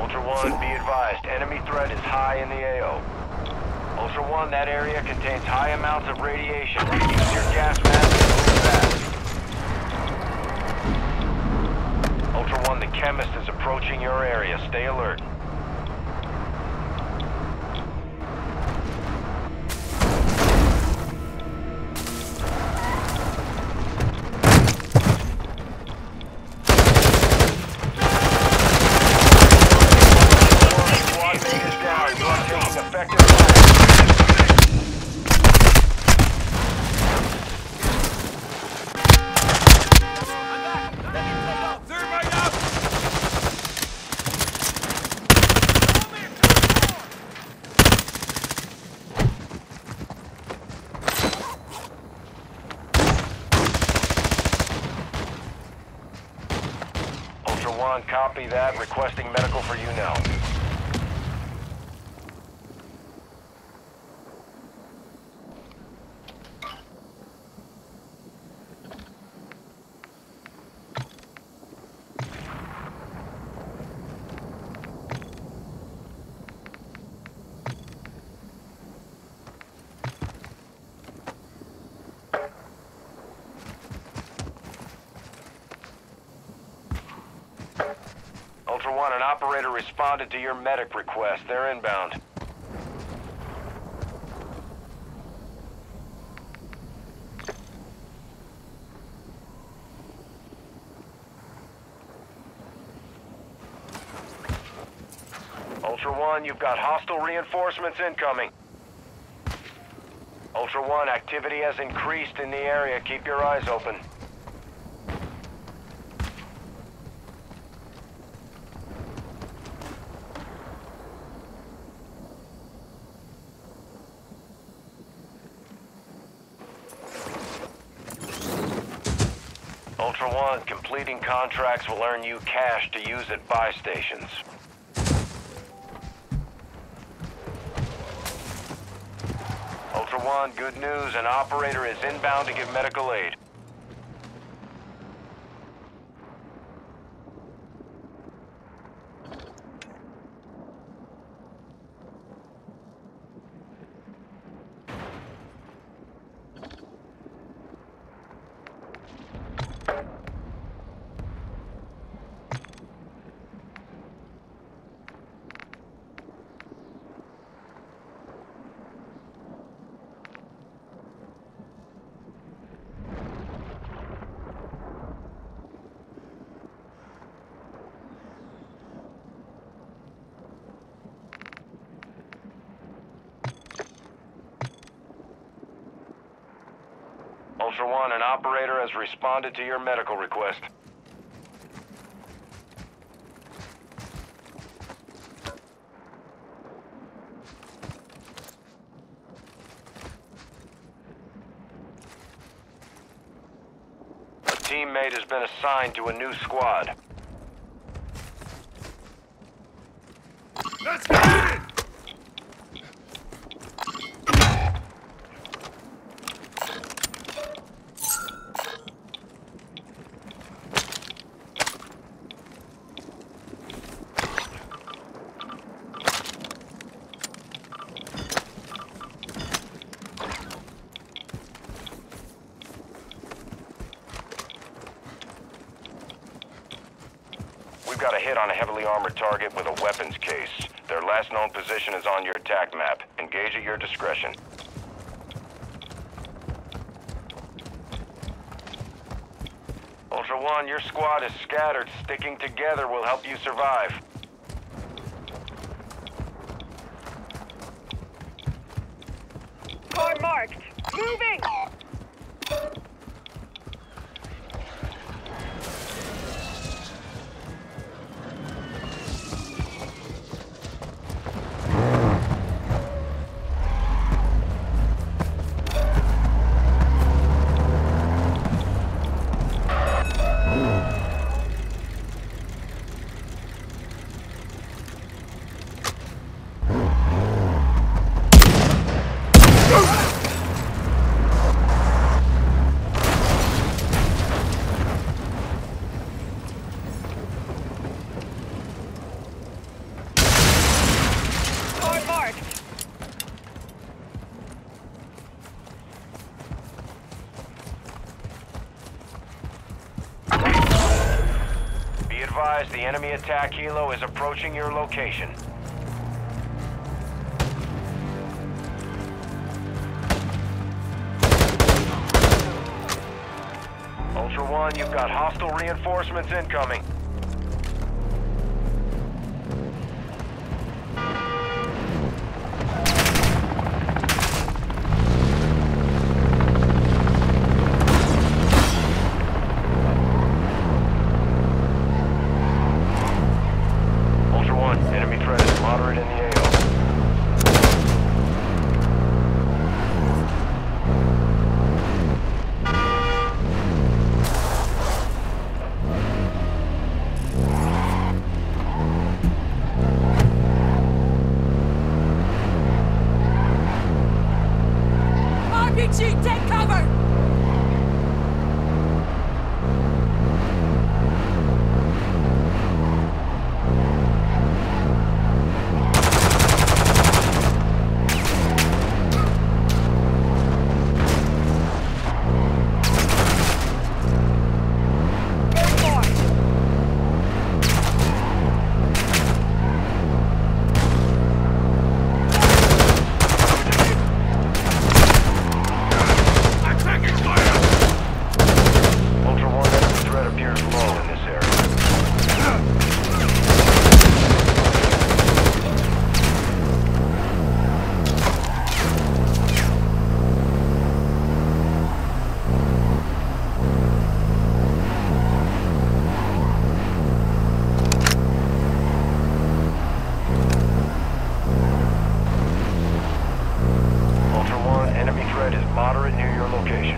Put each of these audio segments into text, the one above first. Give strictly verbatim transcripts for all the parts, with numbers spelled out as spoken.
Ultra One, be advised, enemy threat is high in the A O. Ultra One, that area contains high amounts of radiation. Use your gas mask and move fast. Ultra One, the chemist is approaching your area. Stay alert. One, copy that. Requesting medical for you now. Ultra One, an operator responded to your medic request. They're inbound. Ultra One, you've got hostile reinforcements incoming. Ultra One, activity has increased in the area. Keep your eyes open. Ultra One, completing contracts will earn you cash to use at buy stations. Ultra One, good news. An operator is inbound to give medical aid. Ultra One, an operator has responded to your medical request. A teammate has been assigned to a new squad. Let's get it! We've got a hit on a heavily armored target with a weapons case. Their last known position is on your attack map. Engage at your discretion. Ultra One, your squad is scattered. Sticking together will help you survive. Car marked. Moving! advised, the enemy attack helo is approaching your location. Ultra One, you've got hostile reinforcements incoming. Ultra One, enemy threat is moderate in the A O. R P G, take cover! Moderate near your location.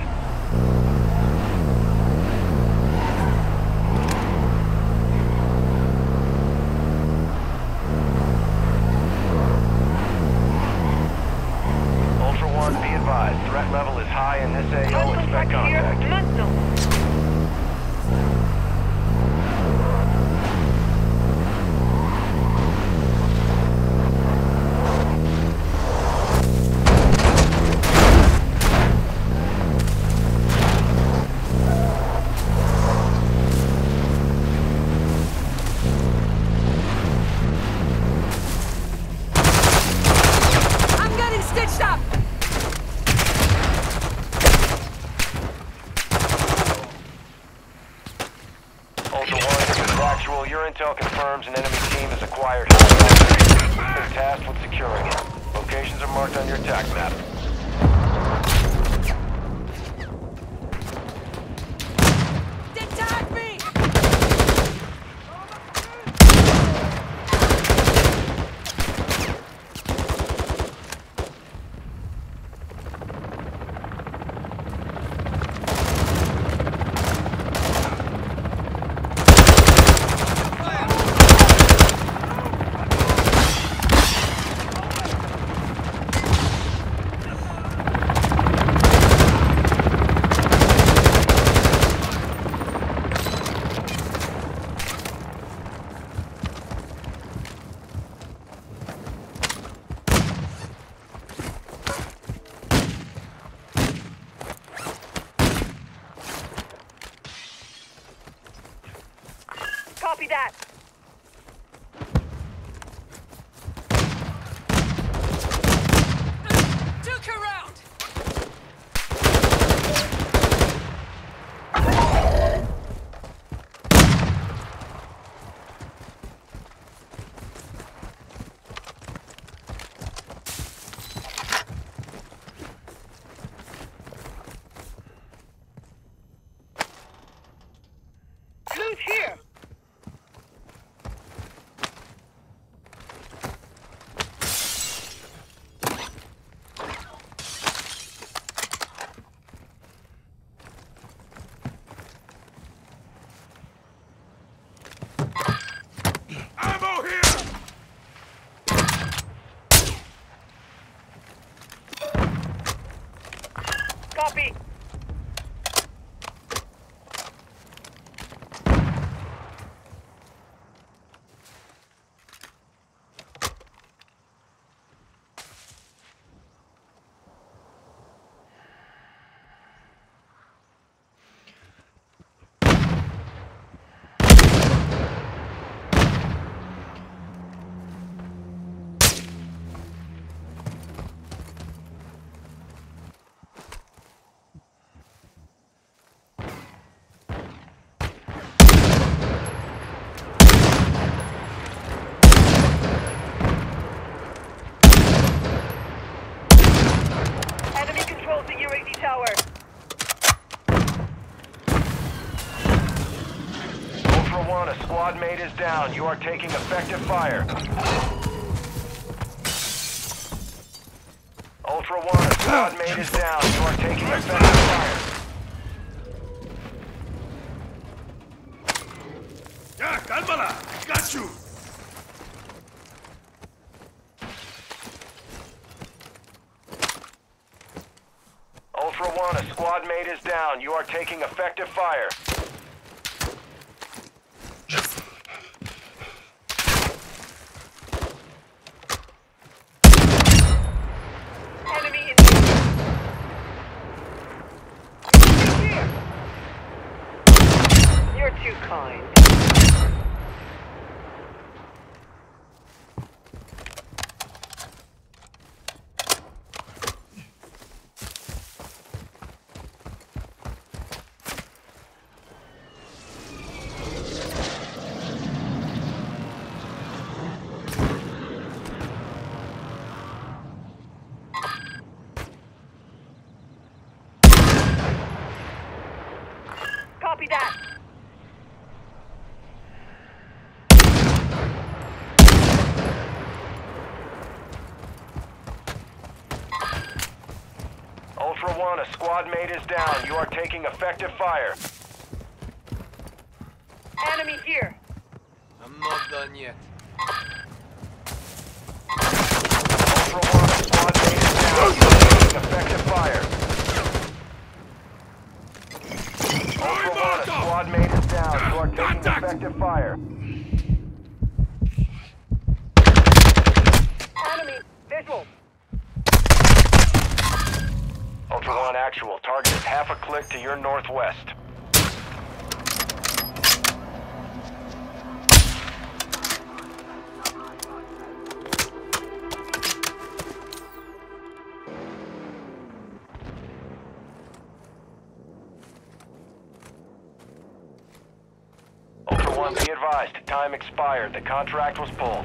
Ultra One, be advised. Threat level is high in this A O. Expect contact. Ultra One, this is actual. Your intel confirms an enemy team has acquired high. You've been tasked with securing it. Locations are marked on your attack map. Detach me! mate is down. You are taking effective fire. Ultra One, a squad mate is down. You are taking effective fire. Yeah, cálmala! Got you! Ultra One, a squad mate is down. You are taking effective fire. Enemy in here. You're too kind. Copy that. Ultra One, a squad mate is down. You are taking effective fire. Enemy here. I'm not done yet. Ultra One, a squad mate is down. You are taking effective fire. Ultra One, a squad mate is down. You are taking effective fire. Enemy visual. Ultra One, actual. Target is half a click to your northwest. Ultra One, be advised. Time expired. The contract was pulled.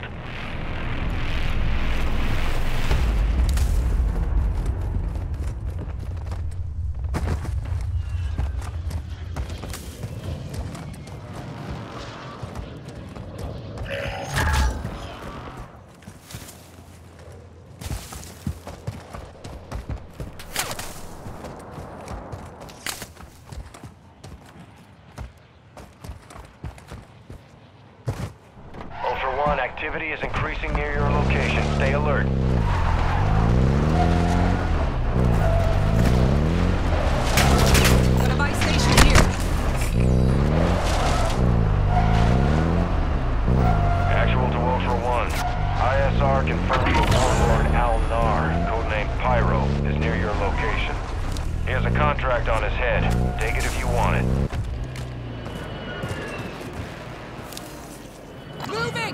Ultra One, activity is increasing near your location. Stay alert. Got a buy station here. Actual to Ultra One. I S R confirms the warlord Al-Nar, codenamed Pyro, is near your location. He has a contract on his head. Take it if you want it. Moving!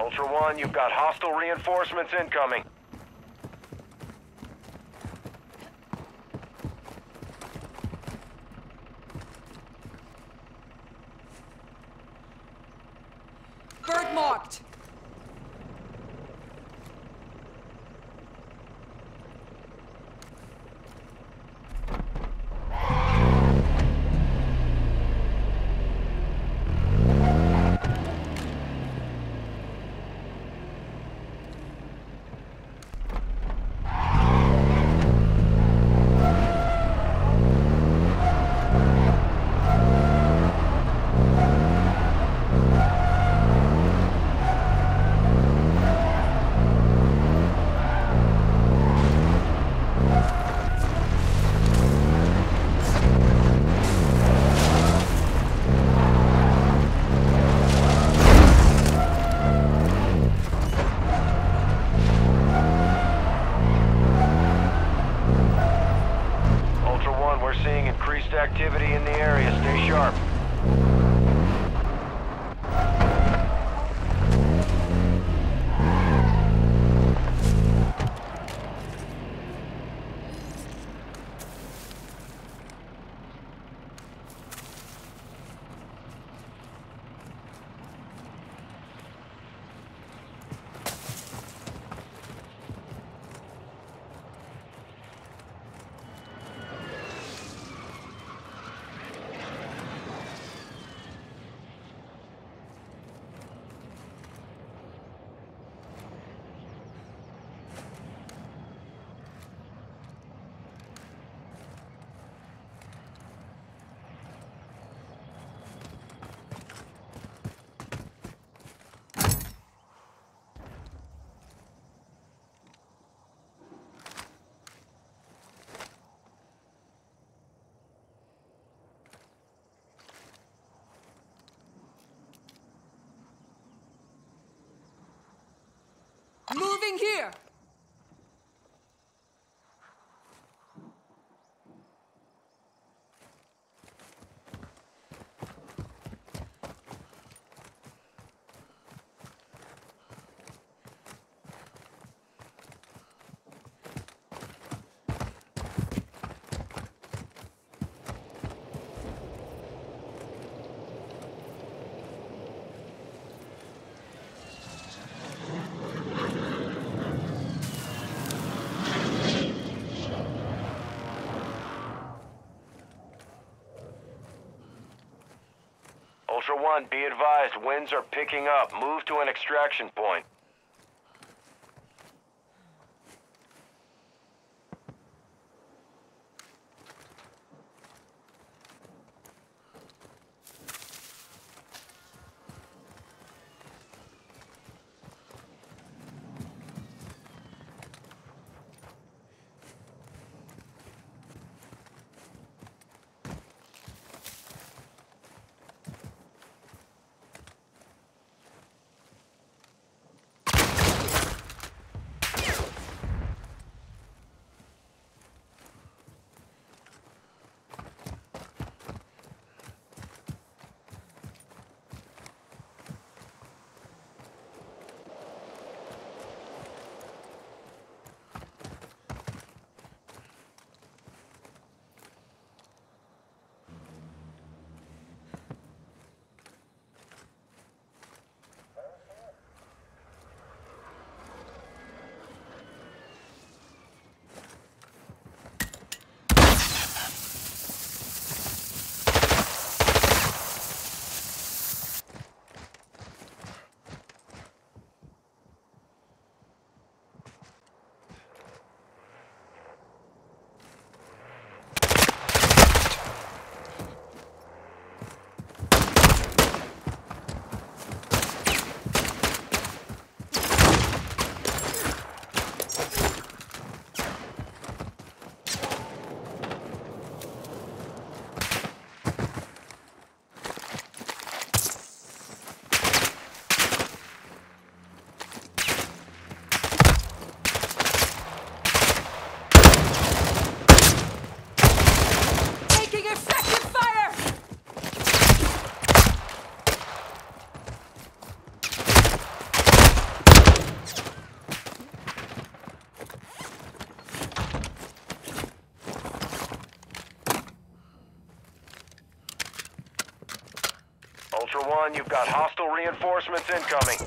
Ultra One, you've got hostile reinforcements incoming. Bird marked. Activity in the area. Stay sharp. Moving here. Ultra One, be advised, winds are picking up. Move to an extraction point. One, you've got hostile reinforcements incoming.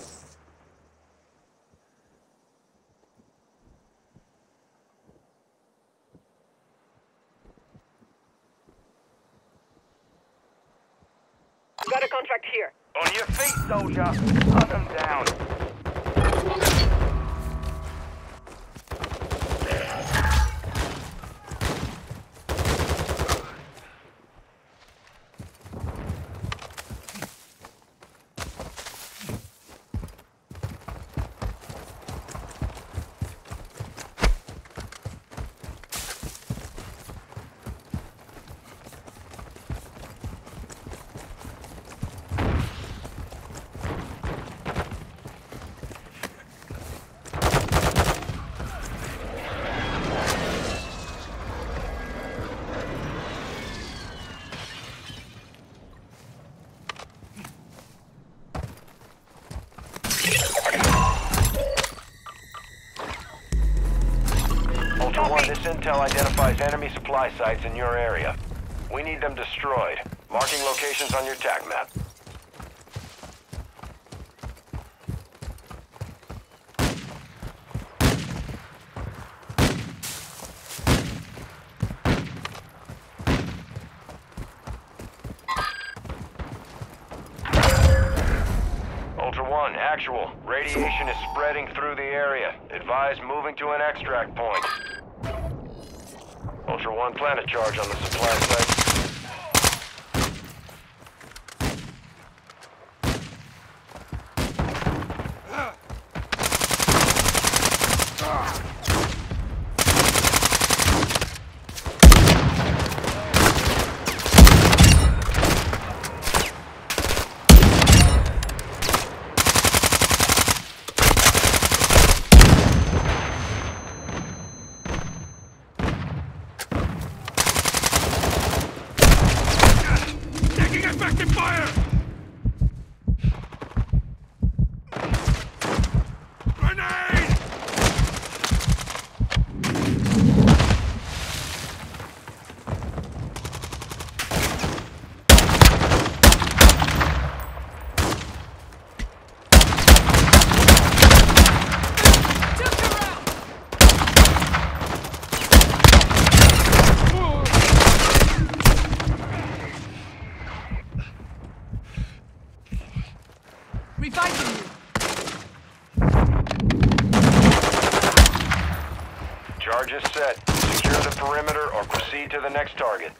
Got a contract here. On your feet, soldier. Hunt them down. This intel identifies enemy supply sites in your area. We need them destroyed. Marking locations on your tac map. Ultra One, actual. Radiation is spreading through the area. Advise moving to an extract point. Ultra One, plant a charge on the supply site. Reviving you. Charge is set. Secure the perimeter or proceed to the next target.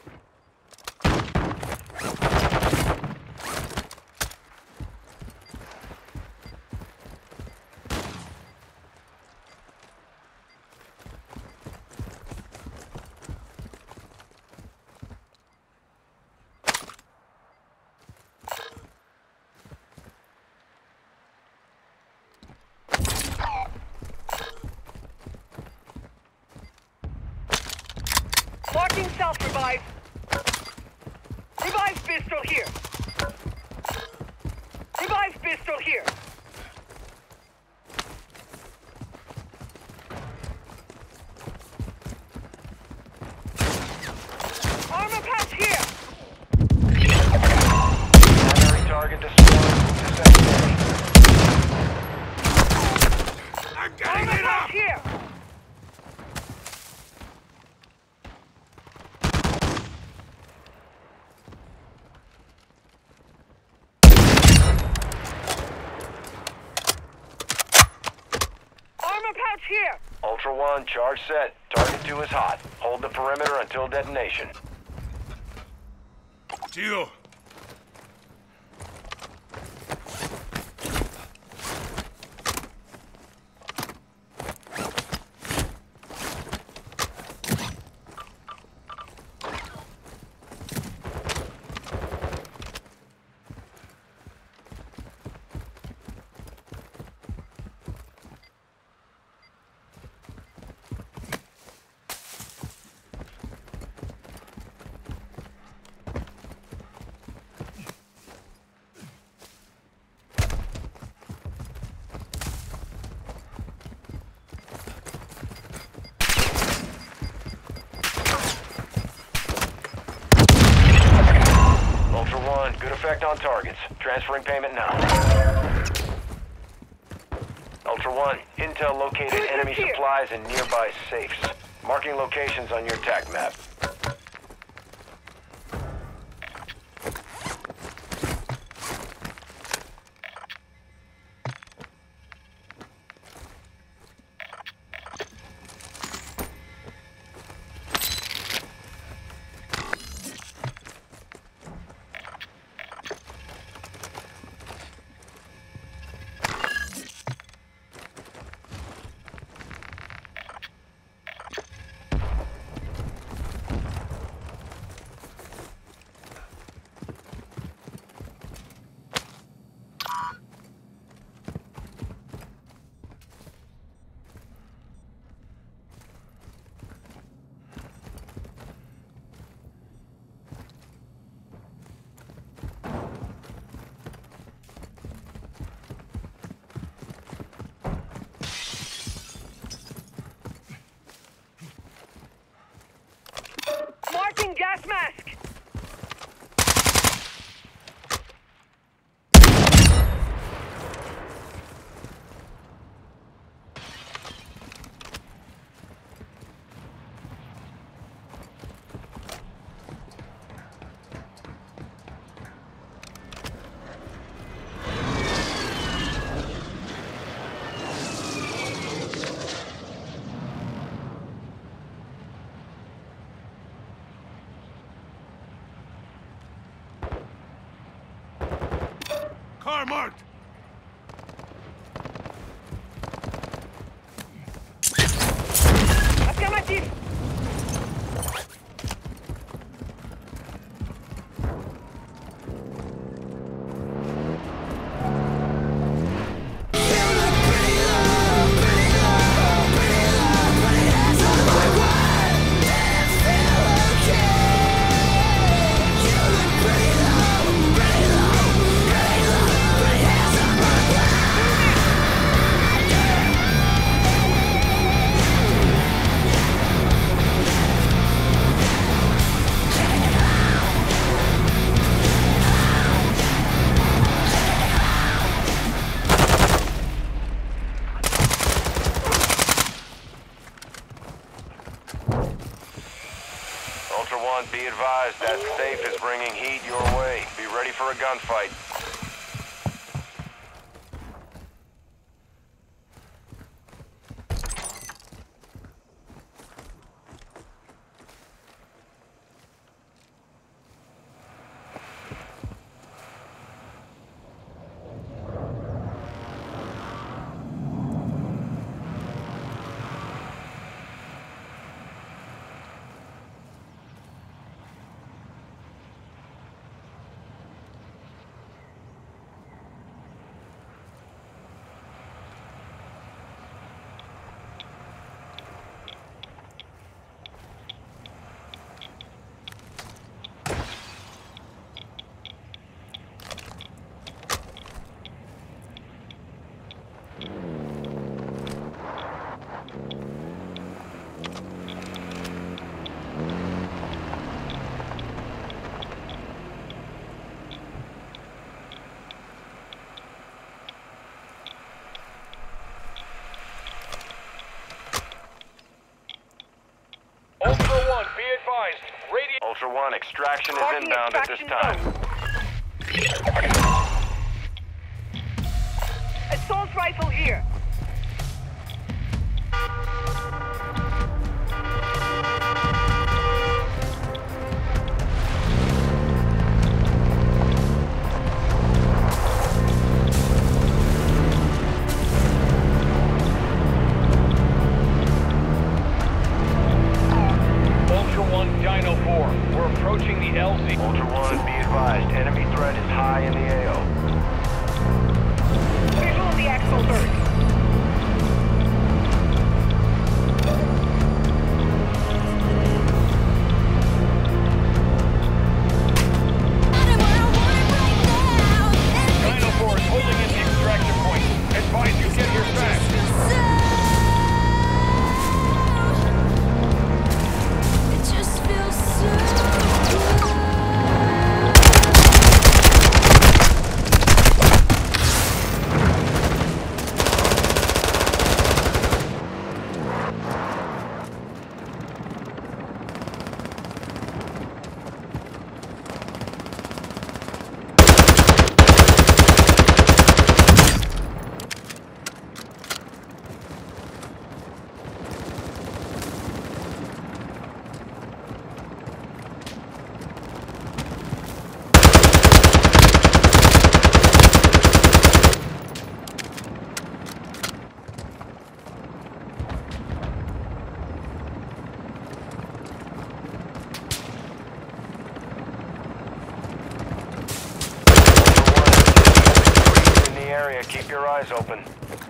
Marking self-revive. Revive pistol here. Revive pistol here. Armor patch here. Primary target destroyed. Disengage. I'm getting Armor it up! patch here. Pouch here! Ultra One, charge set. Target two is hot. Hold the perimeter until detonation. Tio. Transferring payment now. Ultra One, intel located enemy supplies in nearby safes. Marking locations on your attack map. Marking gas mask! Car marked! Affirmative! Ultra One, be advised that safe is bringing heat your way. Be ready for a gunfight. Ultra One, be advised. Radio. Ultra One, extraction is Marking inbound at this extraction time. zone. Assault rifle here. Ultra One, Dino four. We're approaching the L Z. Ultra One, be advised. Enemy threat is high in the A O. Visual on the axle bird. Keep your eyes open.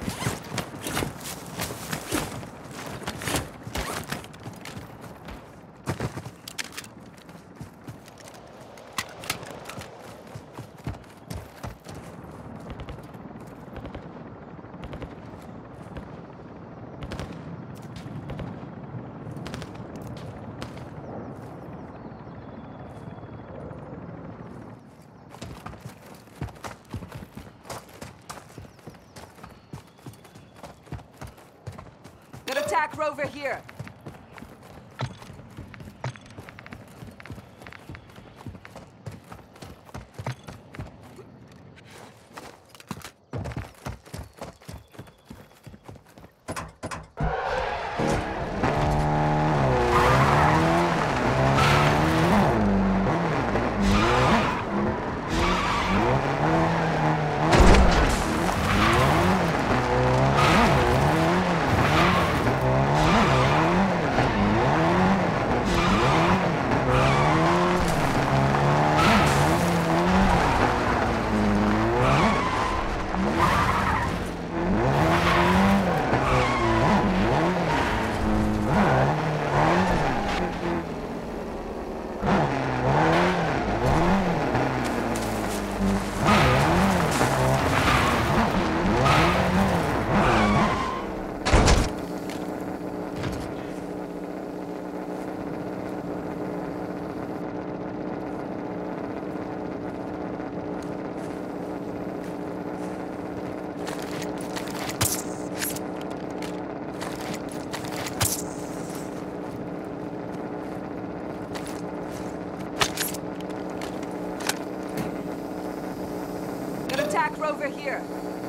Good attack rover here. Good attack rover here.